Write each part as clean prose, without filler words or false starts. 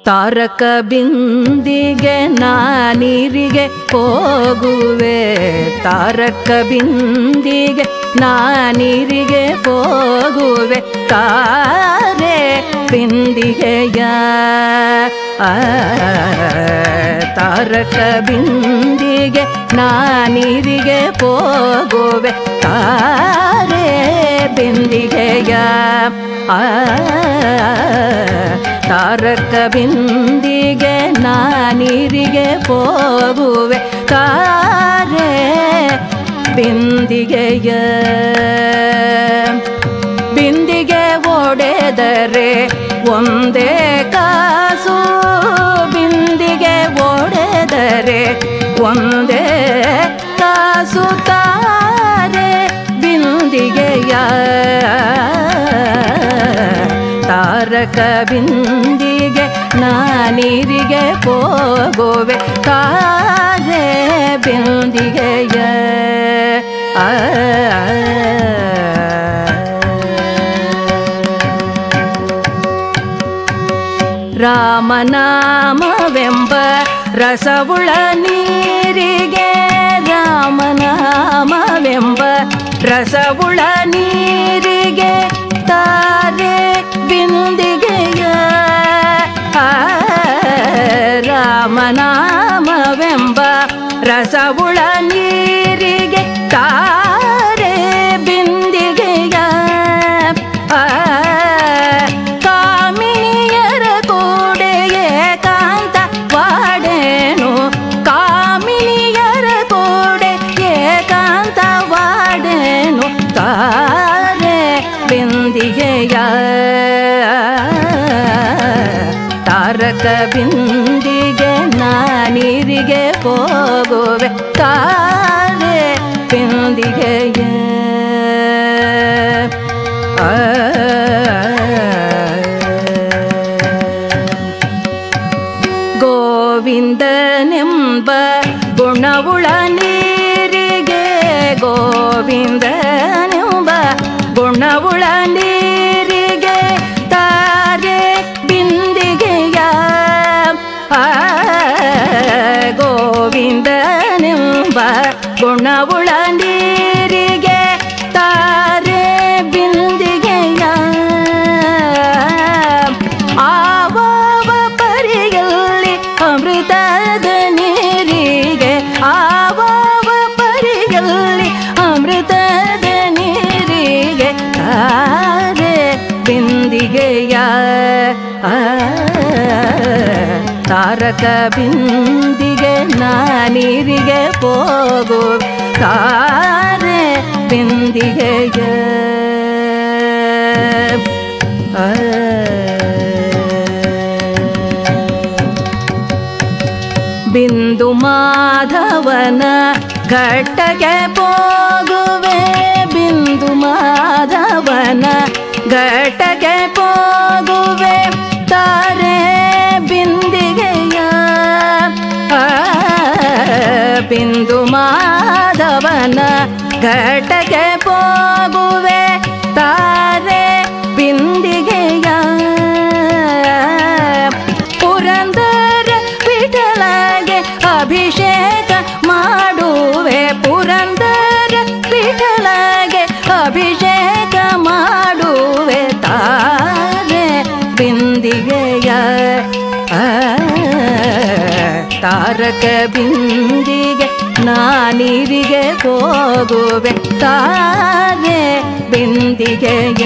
ತಾರಕ ಬಿಂದಿಗೆ ನಾನೀರಿಗೆ ಹೋಗುವೆ ತಾರಕ ಬಿಂದಿಗೆ ನಾನೀರಿಗೆ ಹೋಗುವೆ ತಾರೆ ಬಿಂದಿಗೆಯ ತಾರಕ ಬಿಂದಿಗೆ ನಾನೀರಿಗೆ ಹೋಗುವೆ ತಾರೆ ಬಿಂದಿಗೆಯ ತಾರಕ ಬಿಂದಿಗೆ ನಾನೀರಿಗೆ ಹೋಗುವೆ ತಾರೆ ಬಿಂದಿಗೆಯ ಬಿಂದಿಗೆ ಒಡೆದರೆ ಒಂದೇ ಕಾಸು ಬಿಂದಿಗೆ ಒಡೆದರೆ ಒಂದೇ ಕಾಸು ತಾರೆ ಬಿಂದಿಗೆಯ ತಾರಕ ಬಿಂದಿಗೆ ನಾನೀರಿಗೆ ಹೋಗುವೆ ತಾರೆ ಬಿಂದಿಗೆಯ ರಾಮನಾಮವೆಂಬ ರಸವುಳ ನೀರಿಗೆ ರಾಮನಾಮವೆಂಬ ರಸವುಳ ನೀರಿಗೆ ತಾರೆ ಬಿಂದಿಗೆಯ ರಾಮನಾಮವೆಂಬ ರಸವುಳ ನೀರಿಗೆ ತಾರೆ ಬಿಂದಿಗೆಯ ಕಾಮಿನಿಯರ ಕೂಡೆ ಏಕಾಂತ ವಾಡೇನು ಕಾಮಿನಿಯರ ಕೂಡೆ ಏಕಾಂತ ವಾಡೇನು ತಾರೆ ಬಿಂದಿಗೆಯ ತಾರಕ ಬಿಂದಿಗೆ ನಾನೀರಿಗೆ ಹೋಗುವೆ ತಾರೆ ಬಿಂದಿಗೆಯ ಗೋವಿಂದನೆಂಬ ಗುಣವುಳ ನೀರಿಗೆ ಗೋವಿಂದನೆಂಬ ಗುಣವುಳ ನೀರಿಗೆ ತಾರೆ ಬಿಂದಿಗೆಯ ಗೋವಿಂದನೆಂಬ ಗುಣವುಳ ನೀರಿಗೆ ತಾರೆ ಬಿಂದಿಗೆಯ ಆವಾವ ಪರಿಯಲ್ಲಿ ಅಮೃತದ ನೀರಿಗೆ ಆವಾವ ಪರಿಯಲ್ಲಿ ಅಮೃತದ ನೀರಿಗೆ ತಾರೆ ಬಿಂದಿಗೆಯ ತಾರಕ ಬಿಂದಿಗೆ ನಾನೀರಿಗೆ ಹೋಗು ತಾರೆ ಬಿಂದಿಗೆಯ ಬಿಂದು ಮಾಧವನ ಘಟ್ಟಕ್ಕೆ ಹೋಗುವೆ ಬಿಂದು ಮಾಧವನ ಘಟ್ಟಕ್ಕೆ ಹೋಗುವೆ ತಾರೆ ಬಿಂದಿಗೆಯ ಬಿಂದು ಮಾಧವನ ಘಟ್ಟಕ್ಕೆ ಹೋಗುವೆ ತಾರೆ ಬಿಂದಿಗೆಯ ಪುರಂದರ ವಿಠಲಗೆ ಅಭಿಷೇಕ ಮಾಡುವೆ ಪುರಂದರ ವಿಠಲಗೆ ಅಭಿಷೇಕ ಮಾಡುವೆ ತಾರೆ ಬಿಂದಿಗೆಯ ತಾರಕ ಬಿಂದಿಗೆ ನಾನೀರಿಗೆ ಹೋಗುವೆ ತಾರೆ ಬಿಂದಿಗೆಯ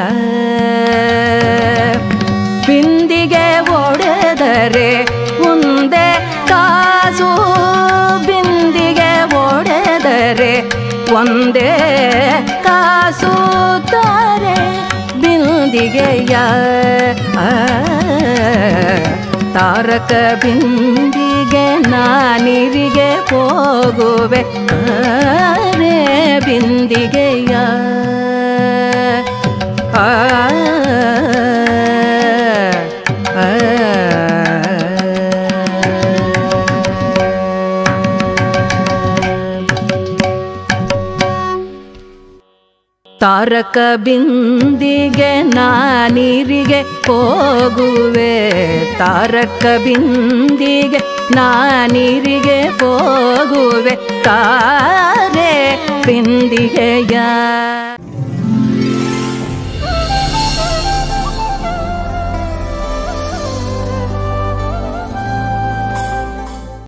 ಬಿಂದಿಗೆ ಒಡೆದರೆ ಒಂದೇ ಕಾಸು ಬಿಂದಿಗೆ ಒಡೆದರೆ ಒಂದೇ ಕಾಸು ತಾರೆ ಬಿಂದಿಗೆಯ ತಾರಕ ಬಿಂದಿಗೆ ನಾನೀರಿಗೆ ಹೋಗುವೆ ತಾರೆ ಬಿಂದಿಗೆಯ ತಾರಕ ಬಿಂದಿಗೆ ನಾನೀರಿಗೆ ಹೋಗುವೆ ತಾರಕ ಬಿಂದಿಗೆ ನಾನೀರಿಗೆ ಹೋಗುವೆ ತಾರೆ ಬಿಂದಿಗೆಯ